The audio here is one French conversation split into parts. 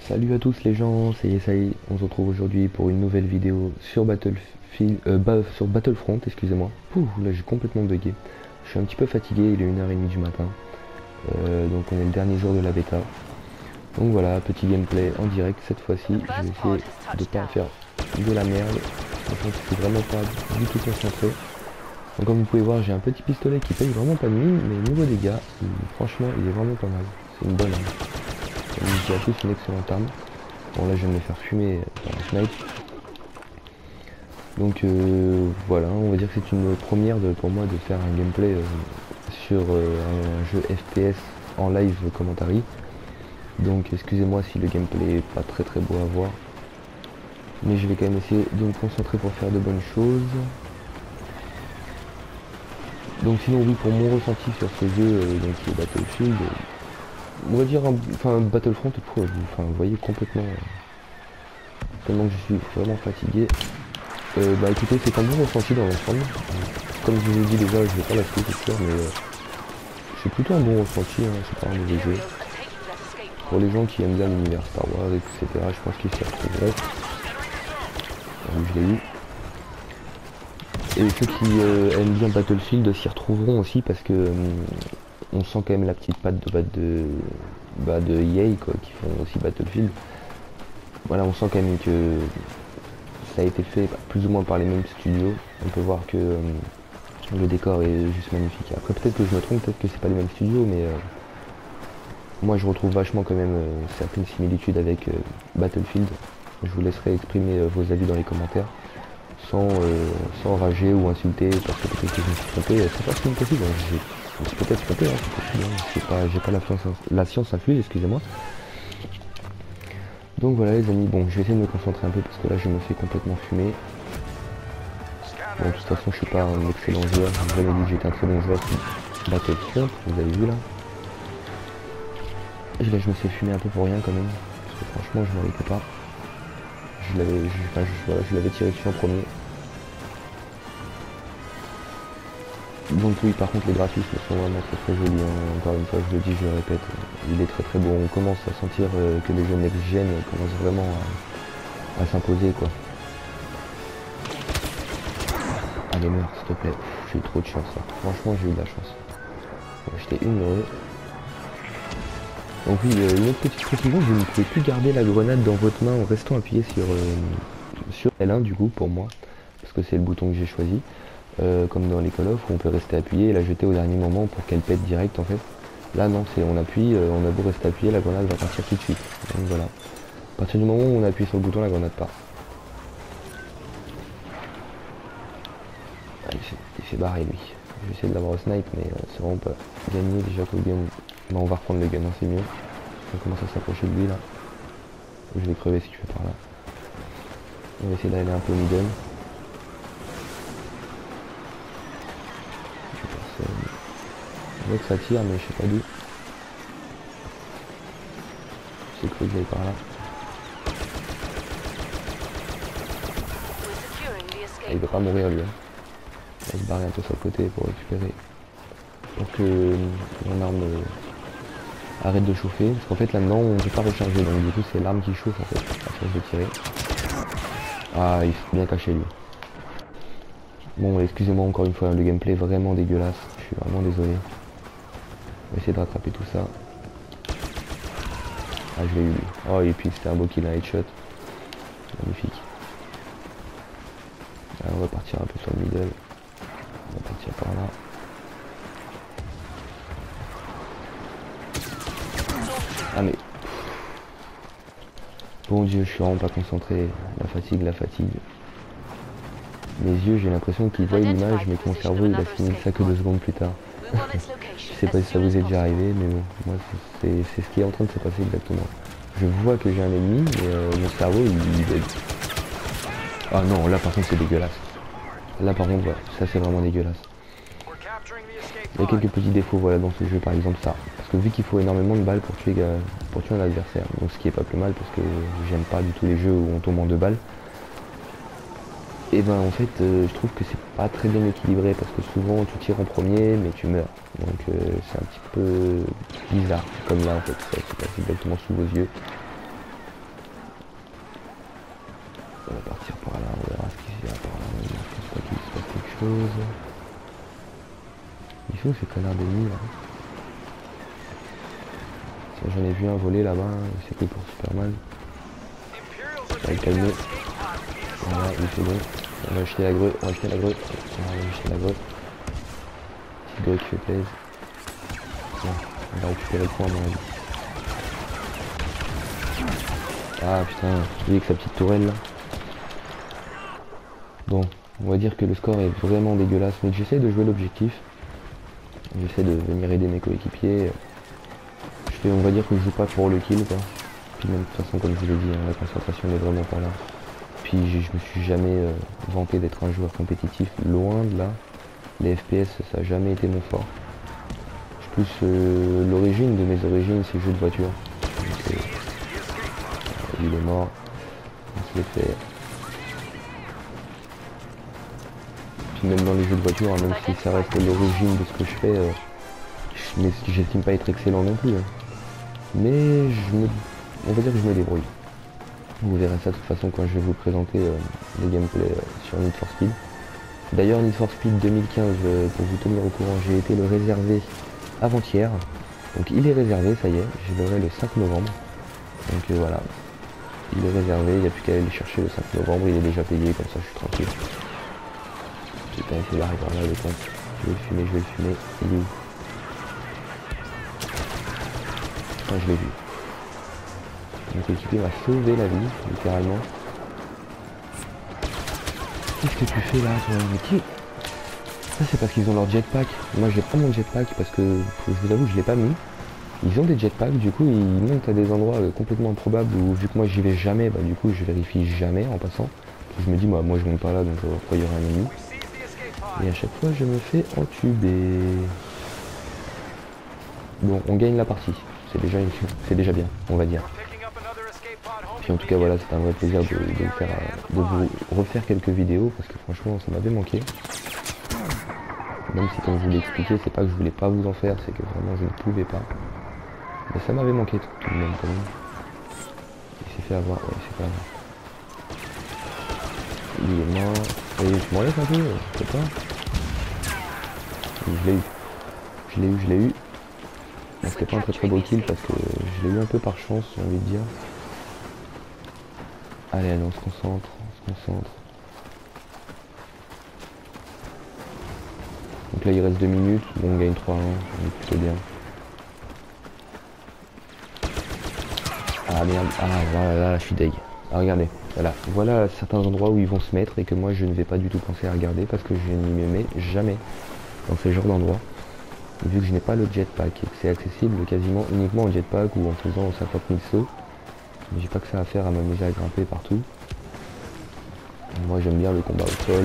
Salut à tous les gens, ça y est, on se retrouve aujourd'hui pour une nouvelle vidéo sur sur Battlefront, excusez-moi. Ouh, là j'ai complètement bugué. Je suis un petit peu fatigué, il est 1h30 du matin. Donc on est le dernier jour de la bêta. Donc voilà, petit gameplay en direct cette fois-ci. Je vais essayer de pas faire de la merde. Je suis vraiment pas du tout concentré. Donc comme vous pouvez voir, j'ai un petit pistolet qui paye vraiment pas de mine, mais niveau dégâts, franchement il est vraiment pas mal. C'est une bonne arme. J'ai à tous une excellente arme. Bon là je viens de me faire fumer par un snipe. Donc voilà, on va dire que c'est une première pour moi de faire un gameplay sur un jeu FPS en live commentary. Donc excusez-moi si le gameplay est pas très beau à voir. Mais je vais quand même essayer de me concentrer pour faire de bonnes choses. Donc sinon oui, pour mon ressenti sur ce jeu, donc qui est Battlefield, on va dire, enfin Battlefront, vous voyez complètement, tellement que je suis vraiment fatigué. Bah écoutez, c'est un bon ressenti dans l'ensemble. Comme je vous ai dit déjà, je vais pas l'acheter c'est sûr, mais c'est plutôt un bon ressenti, hein, c'est pas un mauvais jeu. Pour les gens qui aiment bien l'univers Star Wars, etc., je pense qu'ils s'y retrouveront. Je l'ai eu. Et ceux qui aiment bien Battlefield s'y retrouveront aussi parce que on sent quand même la petite patte de EA quoi, qui font aussi Battlefield. Voilà, on sent quand même que ça a été fait plus ou moins par les mêmes studios. On peut voir que le décor est juste magnifique. Après peut-être que je me trompe, peut-être que c'est pas les mêmes studios, mais moi je retrouve vachement quand même certaines similitudes avec Battlefield. Je vous laisserai exprimer vos avis dans les commentaires. Sans rager ou insulter parce que peut-être que je me suis trompé, c'est pas si possible, hein. Je me suis peut-être trompé, hein, c'est possible, hein. J'ai pas la science infuse, excusez-moi. Donc voilà les amis, bon je vais essayer de me concentrer un peu parce que là je me fais complètement fumer. Bon de toute façon je suis pas un excellent joueur, j'ai jamais dit que j'étais un très bon joueur sur Battlefront, vous avez vu là. Et là je me suis fumé un peu pour rien quand même, parce que franchement je méritais pas. Je l'avais tiré dessus en premier. Donc oui, par contre les graphismes sont vraiment très jolis, hein. Encore une fois je le dis, je le répète, il est très beau. On commence à sentir que les jeux next-gen commencent vraiment à s'imposer quoi. Allez meurs s'il te plaît, j'ai eu trop de chance là. Franchement j'ai eu de la chance. J'étais heureux. Donc oui, une autre petite précision, vous ne pouvez plus garder la grenade dans votre main en restant appuyé sur L1 du coup pour moi, parce que c'est le bouton que j'ai choisi. Comme dans les Call of où on peut rester appuyé et la jeter au dernier moment pour qu'elle pète direct en fait. Là non, c'est on appuie, on a beau rester appuyé, la grenade va partir tout de suite. Donc voilà. À partir du moment où on appuie sur le bouton, la grenade part. Ah, il s'est barré lui. Je vais essayer de l'avoir au snipe mais c'est vraiment pas gagné déjà qu'au gun. Non, on va reprendre le gun, hein, c'est mieux. On commence à s'approcher de lui là. Je vais crever si tu fais par là. On va essayer d'aller un peu au middle. Je vois que ça tire mais je sais pas d'où. J'ai cru que j'allais par là. Ah, il va pas mourir lui. Hein. Il va se barrer un peu sur le côté pour récupérer. Pour que mon arme arrête de chauffer. Parce qu'en fait là-dedans on ne peut pas recharger. Donc du coup c'est l'arme qui chauffe en fait. À force de tirer. Ah il faut bien cacher lui. Bon excusez-moi encore une fois, le gameplay est vraiment dégueulasse. Je suis vraiment désolé. On va essayer de rattraper tout ça. Ah je l'ai eu lui. Oh et puis c'était un beau kill, un headshot. Magnifique. Alors, on va partir un peu sur le middle. On va partir par là. Ah mais... Bon Dieu, je suis vraiment pas concentré. La fatigue. Mes yeux, j'ai l'impression qu'ils voient l'image, mais que mon cerveau il a fini ça que 2 secondes plus tard. Je sais pas si ça vous est déjà arrivé, mais bon, moi c'est ce qui est en train de se passer exactement. Je vois que j'ai un ennemi, mais mon cerveau il bug. Ah non, là par contre c'est dégueulasse. Là par contre, voilà, ça c'est vraiment dégueulasse. Il y a quelques petits défauts voilà, dans ce jeu, par exemple ça. Parce que vu qu'il faut énormément de balles pour tuer un adversaire, donc ce qui est pas plus mal parce que j'aime pas du tout les jeux où on tombe en 2 balles. Et ben en fait je trouve que c'est pas très bien équilibré parce que souvent tu tires en premier mais tu meurs. Donc c'est un petit peu bizarre comme là en fait, ça se passe exactement sous vos yeux. On va partir par là, on verra ce qu'il y a par là. Je pense pas qu'il se passe quelque chose. Il faut ces connards d'ennemis là. J'en ai vu un voler là-bas, c'est pris pour Superman. On va le calmer. Voilà, il fait bon. On va acheter la grue, on va acheter la grue. On va acheter la grue. Petite grue qui fait plaisir. Bon, on va récupérer le point à mon avis. Ah putain, il est que sa petite tourelle là. Bon, on va dire que le score est vraiment dégueulasse, mais j'essaie de jouer l'objectif. J'essaie de venir aider mes coéquipiers. On va dire que je joue pas pour le kill quoi. Puis même de toute façon comme je vous l'ai dit, hein, la concentration n'est vraiment pas là. Puis je me suis jamais vanté d'être un joueur compétitif, loin de là. Les FPS ça a jamais été mon fort. Plus l'origine de mes origines c'est le jeu de voiture. Donc, il est mort. On se l'est fait. Puis même dans les jeux de voiture, hein, même si ça reste l'origine de ce que je fais, j'estime pas être excellent non plus. Hein. Mais on va dire que je me débrouille. Vous verrez ça de toute façon quand je vais vous présenter les gameplays sur Need for Speed. D'ailleurs Need for Speed 2015, pour vous tenir au courant, j'ai été le réserver avant-hier. Donc il est réservé, ça y est, je l'aurai le 5 novembre. Donc voilà, il est réservé, il n'y a plus qu'à aller le chercher le 5 novembre, il est déjà payé, comme ça je suis tranquille. Putain, il fait l'arrêt par là le compte. Je vais le fumer, il est où? Ah, je l'ai vu. Mon coéquipier m'a sauvé la vie, littéralement. Qu'est-ce que tu fais là, toi? Mais qui? Ça c'est parce qu'ils ont leur jetpack. Moi j'ai pas mon jetpack parce que, je vous avoue, je l'ai pas mis. Ils ont des jetpacks, du coup ils montent à des endroits complètement improbables où vu que moi j'y vais jamais, bah du coup je vérifie jamais en passant. Je me dis moi je monte pas là donc pourquoi il y aura un ennemi. Et à chaque fois je me fais entuber. Bon, on gagne la partie. C'est déjà bien, on va dire. Puis en tout cas voilà, c'est un vrai plaisir de vous refaire quelques vidéos parce que franchement ça m'avait manqué. Même si comme je vous l'ai expliqué, c'est pas que je voulais pas vous en faire, c'est que vraiment je ne pouvais pas. Mais ça m'avait manqué tout de même quand même. Il s'est fait avoir, ouais c'est pas grave. Il est mort. Et je m'enlève un peu, je sais pas. Je l'ai eu. Bon, c'était pas un très beau kill parce que je l'ai eu un peu par chance, j'ai envie de dire. Allez, on se concentre, Donc là il reste 2 minutes, bon, on gagne 3-1, on est plutôt bien. Ah merde, ah voilà, je suis deg. Ah regardez, voilà certains endroits où ils vont se mettre et que moi je ne vais pas du tout penser à regarder parce que je n'y me mets jamais dans ce genre d'endroit. Vu que je n'ai pas le jetpack et que c'est accessible quasiment uniquement en jetpack ou en faisant 50 000 sauts. J'ai pas que ça à faire à m'amuser à grimper partout. Moi j'aime bien le combat au sol.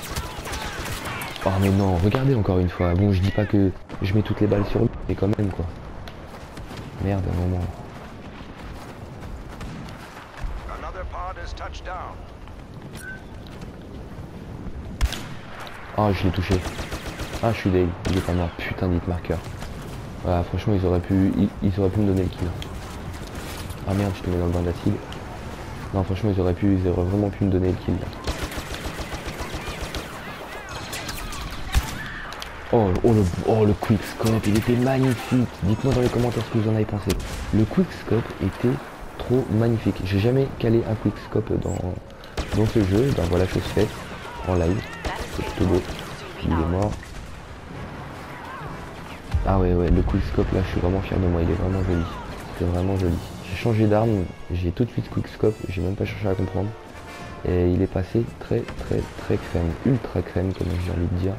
Oh mais non, regardez encore une fois. Bon je dis pas que je mets toutes les balles sur lui, mais quand même quoi. Merde à un moment. Ah je l'ai touché. Ah je suis deg, il est pas mort, putain d'hit marqueur. Voilà, franchement ils auraient pu me donner le kill. Ah merde, je te mets dans le bain d'acide. Non franchement ils auraient vraiment pu me donner le kill là. Oh le quickscope, il était magnifique. Dites-moi dans les commentaires ce que vous en avez pensé. Le quickscope était trop magnifique. J'ai jamais calé un quickscope dans ce jeu. Ben voilà, chose faite en live. C'est plutôt beau. Il est mort. Ah ouais, le quickscope là, je suis vraiment fier de moi. Il est vraiment joli. C'est vraiment joli. J'ai changé d'arme. J'ai tout de suite quickscope. J'ai même pas cherché à comprendre. Et il est passé très crème. Ultra crème, comme j'ai envie de dire.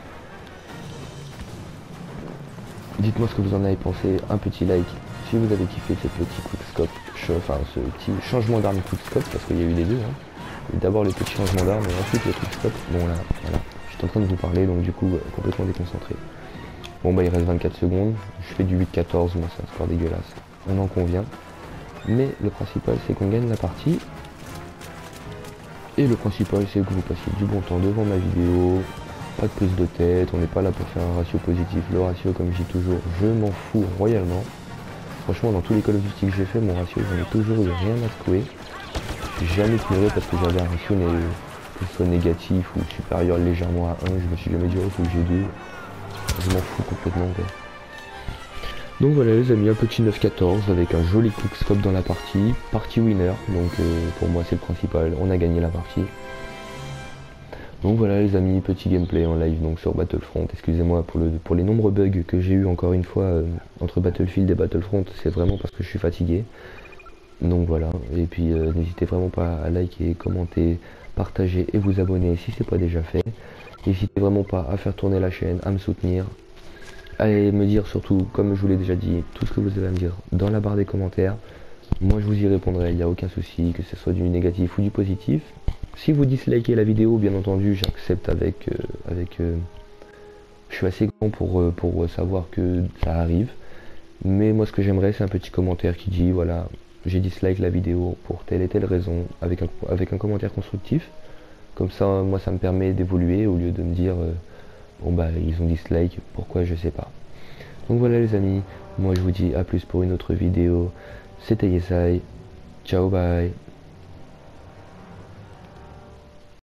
Dites-moi ce que vous en avez pensé, un petit like si vous avez kiffé ce petit quickscope, enfin ce petit changement d'arme quickscope, parce qu'il y a eu les deux. Hein. D'abord le petit changement d'arme et ensuite le quickscope. Bon là, voilà, je suis en train de vous parler donc du coup complètement déconcentré. Bon bah il reste 24 secondes, je fais du 8-14, moi c'est un score dégueulasse, on en convient. Mais le principal c'est qu'on gagne la partie. Et le principal c'est que vous passiez du bon temps devant ma vidéo. Pas de prise de tête, on n'est pas là pour faire un ratio positif. Le ratio, comme je dis toujours, je m'en fous royalement. Franchement, dans tous les Call of Duty que j'ai fait, mon ratio, j'en ai toujours eu rien à secouer. jamais ignoré parce que j'avais un ratio que ce soit négatif ou supérieur légèrement à 1, je me suis jamais dit oh faut que j'ai 2. Je m'en fous complètement quoi. Donc voilà les amis, un petit 9-14 avec un joli quickscope dans la partie winner, donc pour moi c'est le principal, on a gagné la partie. Donc voilà les amis, petit gameplay en live donc sur Battlefront, excusez-moi pour les nombreux bugs que j'ai eu encore une fois entre Battlefield et Battlefront, c'est vraiment parce que je suis fatigué. Donc voilà, et puis n'hésitez vraiment pas à liker, commenter, partager et vous abonner si c'est pas déjà fait. N'hésitez vraiment pas à faire tourner la chaîne, à me soutenir. Allez me dire surtout, comme je vous l'ai déjà dit, tout ce que vous avez à me dire dans la barre des commentaires. Moi je vous y répondrai, il n'y a aucun souci, que ce soit du négatif ou du positif. Si vous dislikez la vidéo, bien entendu, j'accepte je suis assez grand pour savoir que ça arrive. Mais moi ce que j'aimerais c'est un petit commentaire qui dit, voilà, j'ai dislike la vidéo pour telle et telle raison, avec un commentaire constructif. Comme ça, moi ça me permet d'évoluer au lieu de me dire... bon bah ils ont dislike, pourquoi je sais pas. Donc voilà les amis, moi je vous dis à plus pour une autre vidéo. C'était Yesai, ciao bye.